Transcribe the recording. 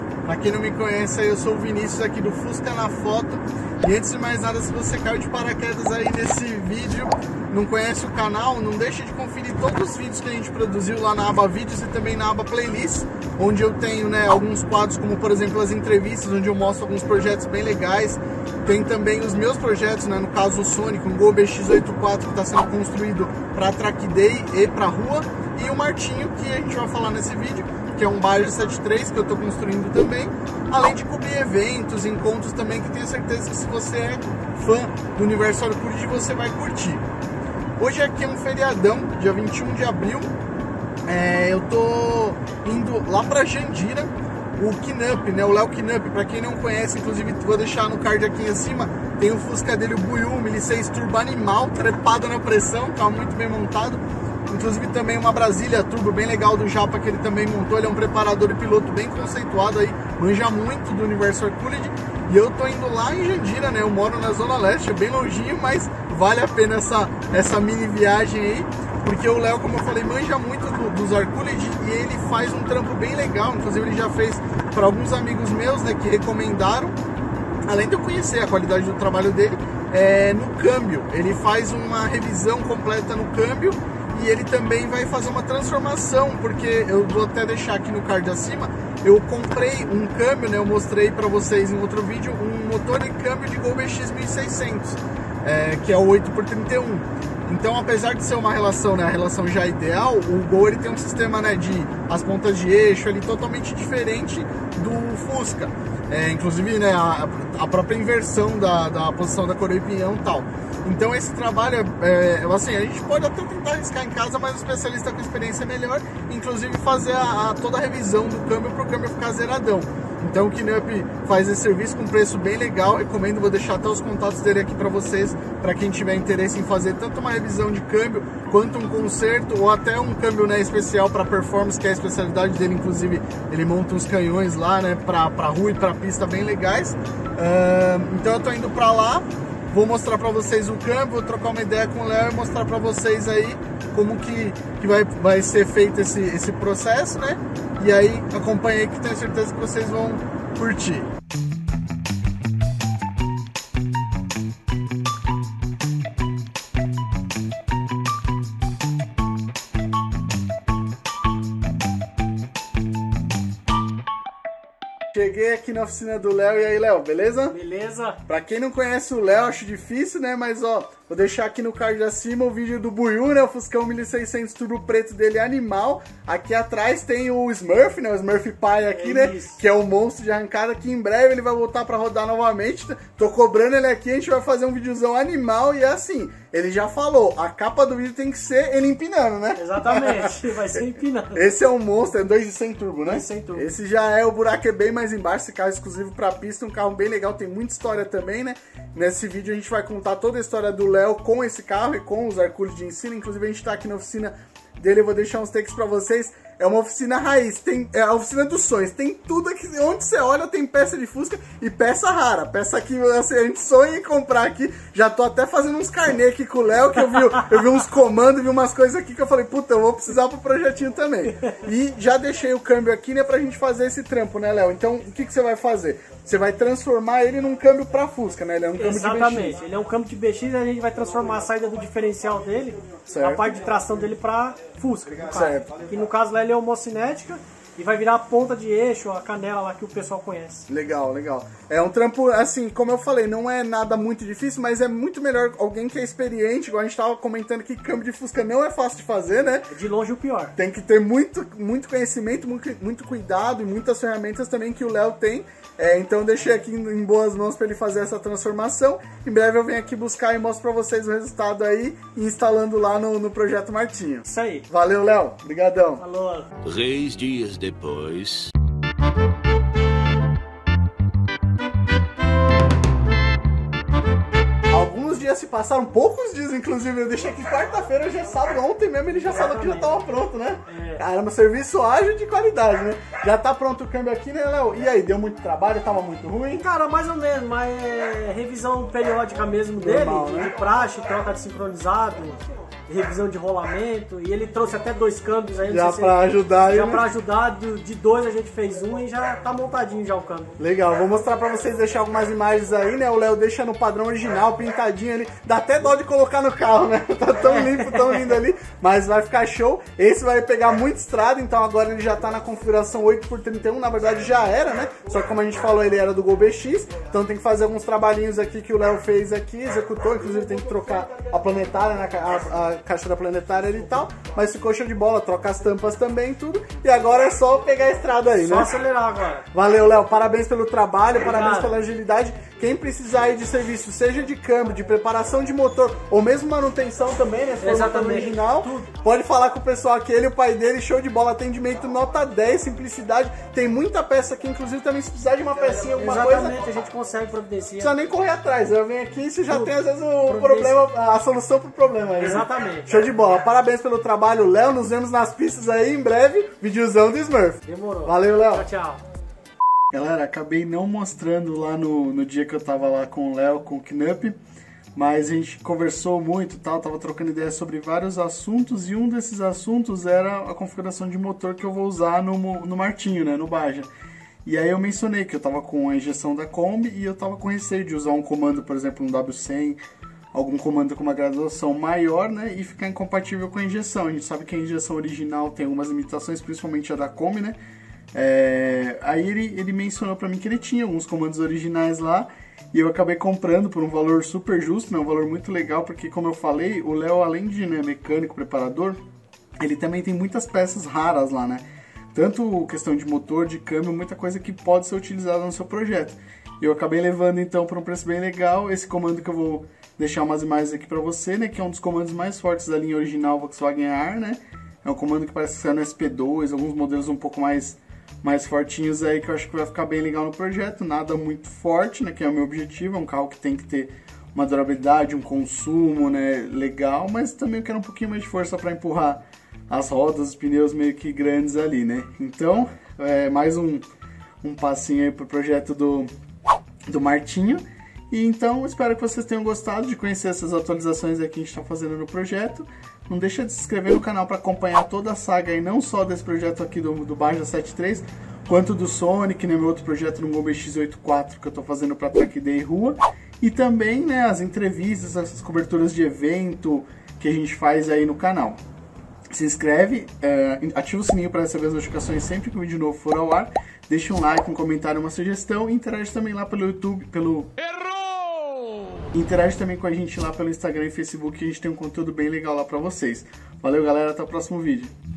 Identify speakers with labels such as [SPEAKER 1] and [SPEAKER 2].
[SPEAKER 1] Pra quem não me conhece, eu sou o Vinícius aqui do Fusca na Foto. E antes de mais nada, se você caiu de paraquedas aí nesse vídeo, não conhece o canal, não deixa de conferir todos os vídeos que a gente produziu lá na aba Vídeos e também na aba Playlist, onde eu tenho, né, alguns quadros, como por exemplo as entrevistas, onde eu mostro alguns projetos bem legais. Tem também os meus projetos, né, no caso o Sonic, um Gol BX84 que está sendo construído para Track Day e para rua, e o Martinho, que a gente vai falar nesse vídeo, que é um Baja 73 que eu estou construindo também, além de cobrir eventos, encontros também, que tenho certeza que se você é fã do universo Arcade, você vai curtir. Hoje aqui é um feriadão, dia 21 de abril, eu tô indo lá pra Jandira, o Knup, né, o Léo Knup, pra quem não conhece, inclusive vou deixar no card aqui em cima, tem o Fusca dele, o Buiu 1006 Turbo Animal, trepado na pressão, tá muito bem montado. Inclusive também uma Brasília Turbo bem legal do Japa que ele também montou. Ele é um preparador e piloto bem conceituado aí, manja muito do universo Arcade. E eu tô indo lá em Jandira, né? Eu moro na Zona Leste, é bem longinho, mas vale a pena essa mini viagem aí. Porque o Léo, como eu falei, manja muito dos Arcade e ele faz um trampo bem legal. Inclusive ele já fez para alguns amigos meus, né, que recomendaram. Além de eu conhecer a qualidade do trabalho dele, no câmbio. Ele faz uma revisão completa no câmbio. E ele também vai fazer uma transformação, porque eu vou até deixar aqui no card acima, eu comprei um câmbio, né, eu mostrei para vocês em outro vídeo, um motor e câmbio de Gol BX 1600, que é o 8x31. Então, apesar de ser uma relação, né, a relação já ideal, o Gol ele tem um sistema, né, de as pontas de eixo ali totalmente diferente do Fusca. Inclusive, né, a própria inversão da posição da coroa e pinhão e tal. Então esse trabalho, assim, a gente pode até tentar arriscar em casa, mas o especialista com experiência é melhor, inclusive fazer toda a revisão do câmbio para o câmbio ficar zeradão. Então o Knup faz esse serviço com preço bem legal, recomendo, vou deixar até os contatos dele aqui para vocês, para quem tiver interesse em fazer tanto uma revisão de câmbio, quanto um conserto, ou até um câmbio, né, especial para performance, que é a especialidade dele. Inclusive ele monta uns canhões lá, né, para rua e para pista bem legais. Então eu tô indo para lá. Vou mostrar para vocês o câmbio, vou trocar uma ideia com o Léo e mostrar para vocês aí como que vai ser feito esse processo, né? E aí acompanha aí que tenho certeza que vocês vão curtir. Cheguei aqui na oficina do Léo. E aí, Léo, beleza?
[SPEAKER 2] Beleza.
[SPEAKER 1] Pra quem não conhece o Léo, acho difícil, né? Mas, ó, vou deixar aqui no card acima o vídeo do Buiu, né? O Fuscão 1600 Turbo Preto dele, animal. Aqui atrás tem o Smurf, né? O Smurf pai aqui, né?
[SPEAKER 2] Isso.
[SPEAKER 1] Que é o monstro de arrancada, que em breve ele vai voltar pra rodar novamente. Tô cobrando ele aqui, a gente vai fazer um videozão animal. E é assim, ele já falou, a capa do vídeo tem que ser ele empinando, né?
[SPEAKER 2] Exatamente, vai ser empinando.
[SPEAKER 1] Esse é um monstro, é 2.100 turbo, né?
[SPEAKER 2] 2.100 turbo.
[SPEAKER 1] Esse já é, o buraco é bem mais embaixo, esse carro é exclusivo pra pista, um carro bem legal, tem muita história também, né? Nesse vídeo a gente vai contar toda a história do Léo com esse carro e com os Arcade de ensino. Inclusive a gente tá aqui na oficina dele, eu vou deixar uns takes pra vocês. É uma oficina raiz, é a oficina dos sonhos, tem tudo aqui, onde você olha tem peça de Fusca e peça rara, peça que assim, a gente sonha em comprar aqui. Já tô até fazendo uns carnê aqui com o Léo, que eu vi uns comandos, vi umas coisas aqui que eu falei, puta, eu vou precisar pro projetinho também. E já deixei o câmbio aqui, né, pra gente fazer esse trampo, né, Léo? Então, o que você vai fazer? Você vai transformar ele num câmbio pra Fusca, né? Ele é um câmbio de BX.
[SPEAKER 2] Exatamente, ele é um câmbio de BX e a gente vai transformar a saída do diferencial dele, a parte de tração dele pra Fusca, no caso.
[SPEAKER 1] Certo.
[SPEAKER 2] Que no caso lá ele é homocinética e vai virar a ponta de eixo, a canela lá que o pessoal conhece.
[SPEAKER 1] Legal, legal. É um trampo, assim, como eu falei, não é nada muito difícil, mas é muito melhor alguém que é experiente, igual a gente tava comentando que câmbio de Fusca não é fácil de fazer, né?
[SPEAKER 2] É de longe o pior.
[SPEAKER 1] Tem que ter muito conhecimento, muito cuidado e muitas ferramentas também que o Léo tem. Então deixei aqui em boas mãos para ele fazer essa transformação. Em breve eu venho aqui buscar e mostro para vocês o resultado aí, instalando lá no Projeto Martinho.
[SPEAKER 2] Isso aí.
[SPEAKER 1] Valeu, Léo. Obrigadão.
[SPEAKER 2] Falou.
[SPEAKER 3] 3 dias depois.
[SPEAKER 1] Alguns dias dias se passaram, poucos dias inclusive, eu deixei aqui quarta-feira, hoje é sábado, ontem mesmo ele já falou que já tava pronto, né? Caramba, serviço ágil de qualidade, né? Já tá pronto o câmbio aqui, né, Léo? E aí, deu muito trabalho, tava muito ruim?
[SPEAKER 2] Cara, mais ou menos, mas é revisão periódica mesmo dele,
[SPEAKER 1] Normal,
[SPEAKER 2] de
[SPEAKER 1] né?
[SPEAKER 2] praxe, troca de sincronizado, revisão de rolamento, e ele trouxe até 2 câmbios aí.
[SPEAKER 1] Já pra ajudar,
[SPEAKER 2] já
[SPEAKER 1] né?
[SPEAKER 2] pra ajudar, de 2 a gente fez um e já tá montadinho já o câmbio.
[SPEAKER 1] Legal, vou mostrar pra vocês, deixar algumas imagens aí, né? O Léo deixa no padrão original, pintadinho ali. Dá até dó de colocar no carro, né? Tá tão limpo, tão lindo ali. Mas vai ficar show. Esse vai pegar muito estrada, então agora ele já tá na configuração 8x31. Na verdade já era, né? Só que como a gente falou, ele era do Gol BX. Então tem que fazer alguns trabalhinhos aqui que o Léo fez aqui, executou. Inclusive tem que trocar a planetária, né? A caixa da planetária ali e tal. Mas ficou show de bola, troca as tampas também, tudo. E agora é só pegar a estrada aí, né?
[SPEAKER 2] Só acelerar agora.
[SPEAKER 1] Valeu, Léo. Parabéns pelo trabalho, parabéns pela agilidade. Quem precisar aí de serviço, seja de câmbio, de preparação de motor, ou mesmo manutenção também, né? Se for motor original, pode falar com o pessoal aqui, ele e o pai dele, show de bola, atendimento nota 10, simplicidade. Tem muita peça aqui, inclusive também se precisar de uma pecinha, alguma coisa.
[SPEAKER 2] Exatamente, a gente consegue providenciar.
[SPEAKER 1] Não precisa nem correr atrás, eu venho aqui e você já tem às vezes o problema, a solução pro problema aí.
[SPEAKER 2] Exatamente.
[SPEAKER 1] Né? Show de bola, parabéns pelo trabalho, Léo. Nos vemos nas pistas aí em breve. Videozão do Smurf.
[SPEAKER 2] Demorou.
[SPEAKER 1] Valeu, Léo.
[SPEAKER 2] Tchau, tchau.
[SPEAKER 1] Galera, acabei não mostrando lá no dia que eu tava lá com o Léo, com o Knup, mas a gente conversou muito e tal, tava trocando ideias sobre vários assuntos, e um desses assuntos era a configuração de motor que eu vou usar no Martinho, né, no Baja. E aí eu mencionei que eu tava com a injeção da Kombi e eu tava com receio de usar um comando, por exemplo, um W100, algum comando com uma graduação maior, né, e ficar incompatível com a injeção. A gente sabe que a injeção original tem algumas limitações, principalmente a da Kombi, né. Aí ele mencionou pra mim que ele tinha alguns comandos originais lá, e eu acabei comprando por um valor super justo, né, um valor muito legal, porque como eu falei, o Léo, além de, né, mecânico, preparador, ele também tem muitas peças raras lá, né, tanto questão de motor, de câmbio, muita coisa que pode ser utilizada no seu projeto. Eu acabei levando então por um preço bem legal esse comando que eu vou deixar umas imagens aqui pra você, né, que é um dos comandos mais fortes da linha original Volkswagen AR, né, é um comando que parece que saiu no SP2, alguns modelos um pouco mais fortinhos aí, que eu acho que vai ficar bem legal no projeto. Nada muito forte, né, que é o meu objetivo, é um carro que tem que ter uma durabilidade, um consumo, né, legal, mas também eu quero um pouquinho mais de força para empurrar as rodas, os pneus meio que grandes ali, né. Então, mais um passinho aí pro projeto do Martinho. E então, espero que vocês tenham gostado de conhecer essas atualizações aqui que a gente está fazendo no projeto. Não deixa de se inscrever no canal para acompanhar toda a saga aí, não só desse projeto aqui do Baja 73, quanto do Sonic, né, meu outro projeto no Gol BX84 que eu estou fazendo para Track Day Rua. E também, né, as entrevistas, essas coberturas de evento que a gente faz aí no canal. Se inscreve, ativa o sininho para receber as notificações sempre que o vídeo novo for ao ar. Deixa um like, um comentário, uma sugestão e interage também lá pelo YouTube, Interage também com a gente lá pelo Instagram e Facebook, que a gente tem um conteúdo bem legal lá pra vocês. Valeu, galera, até o próximo vídeo.